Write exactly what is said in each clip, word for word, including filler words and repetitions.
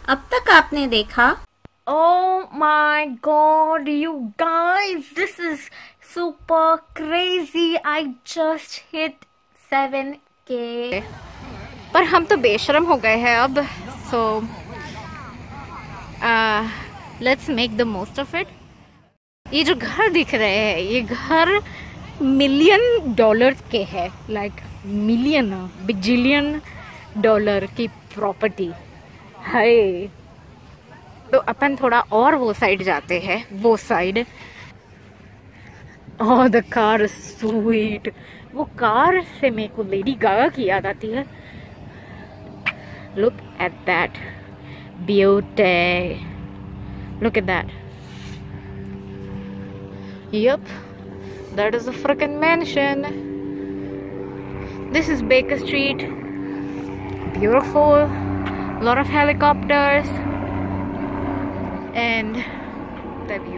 अब तक आपने देखा। Oh my god, you guys, this is super crazy. I just hit seven K. पर हम तो बेशरम हो गए हैं अब, so uh, let's make the most of it. ये जो घर दिख रहे हैं, ये घर मिलियन डॉलर्स के है, लाइक मिलियन बिजिलियन डॉलर की प्रॉपर्टी है। तो अपन थोड़ा और वो साइड जाते हैं, वो side. Oh the car sweet. वो कार से मेरे को लेडी गागा की याद आती है। Look at that beauty, look at that. Yup, that is a freaking mansion. This is Baker Street, beautiful, lot of helicopters and the view.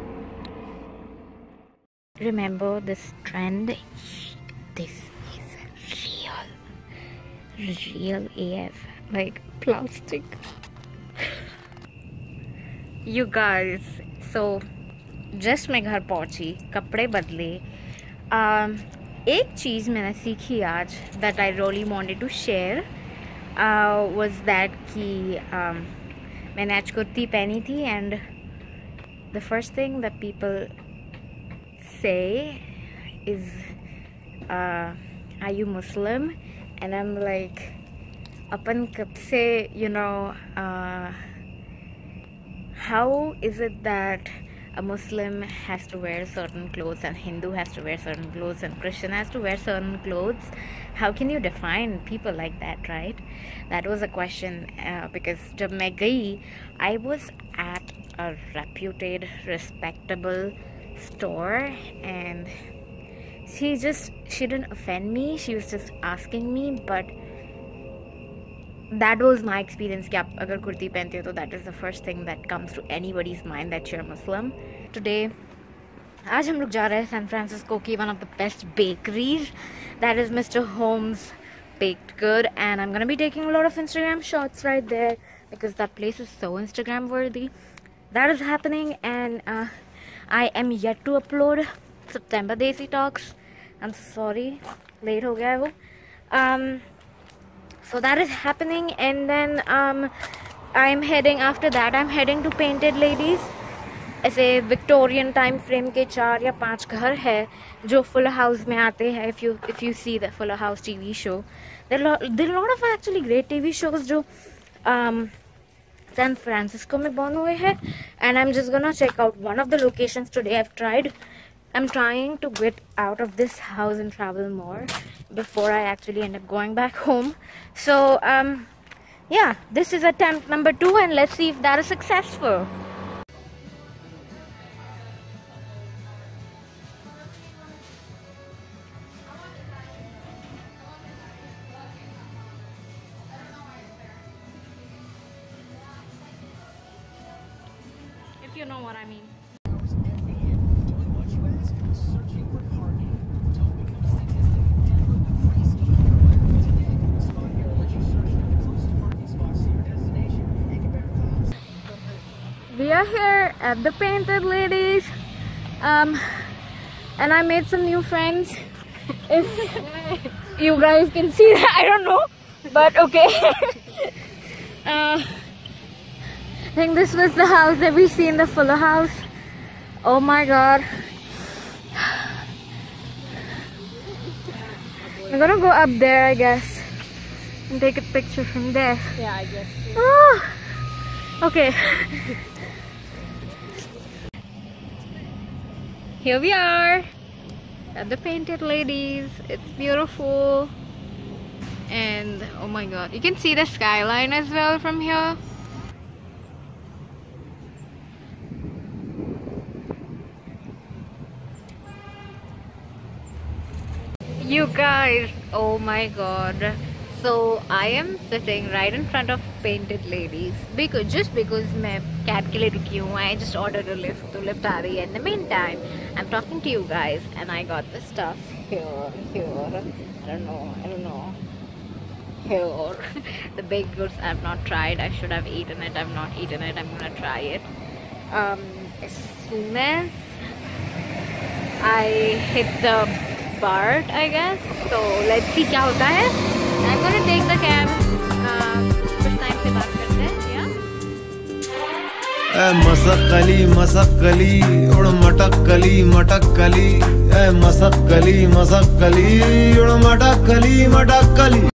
Remember this trend? This is real, real A F, like plastic. You guys, so just मैं घर पहुंची, कपड़े बदले। um, एक चीज़ मैंने सीखी आज that I really wanted to share uh, was that कि um, मैंने आज कुर्ती पहनी थी and the first thing that people say is uh, are you Muslim? And I'm like, अपन कब से, you know, uh, how is it that a Muslim has to wear certain clothes and Hindu has to wear certain clothes and Christian has to wear certain clothes? How can you define people like that, right? That was a question uh, because जब मैं गई, I was at a reputed, respectable store and she just, she didn't offend me, she was just asking me, but that was my experience कि आप अगर कुर्ती पहनते हो तो that is the first thing that comes to anybody's mind that you're Muslim. Today, आज हम लोग जा रहे हैं सैन फ्रांसिस्को की one of the best bakeries, that is Mister Holms Bakery, and I'm gonna be taking a lot of Instagram shots right there because that place is so Instagram worthy. That is happening and uh, I am yet to upload September Desi talks. I'm sorry, late हो गया है वो. Um, so that is happening and then um, I'm heading, after that I'm heading to Painted Ladies. ऐसे Victorian time frame के चार या पांच घर है जो फुल हाउस में आते हैं. If you if you see the full house TV show, there there lot of actually great TV shows जो सैन फ्रांसिस्को में बन हुए हैं and I am just gonna check out one of the locations today. I have tried, I am trying to get out of this house and travel more before I actually end up going back home. So um yeah, this is attempt number two and let's see if that is successful. If you know what I mean. We are here at the Painted Ladies, um, and I made some new friends. If you guys can see that, I don't know, but okay. uh, I think this was the house that we see in the Fuller House. Oh my God! I'm gonna go up there, I guess, and take a picture from there. Yeah, I guess. Oh, okay. Here we are at the Painted Ladies. It's beautiful and oh my God, you can see the skyline as well from here. You guys, oh my God, so I am sitting right in front of Painted Ladies because just because मैं cab के लिए रुकी हूँ, I just ordered a lift, तो lift आ रही है. In the meantime, I'm talking to you guys and I got the stuff here, here, I don't know, I don't know, Here. The baked goods I've not tried. I should have eaten it. I've not eaten it. I'm gonna try it. Um, as soon as I hit the BART, I guess. So let's see क्या होता है. I'm gonna take the cab. Uh, कुछ time से बात करते हैं, yeah. ए मसक्कली मसक्कली उड़ मटक्कली मटक्कली ए मसक्कली मसक्कली उड़ मटक्कली मटक्कली.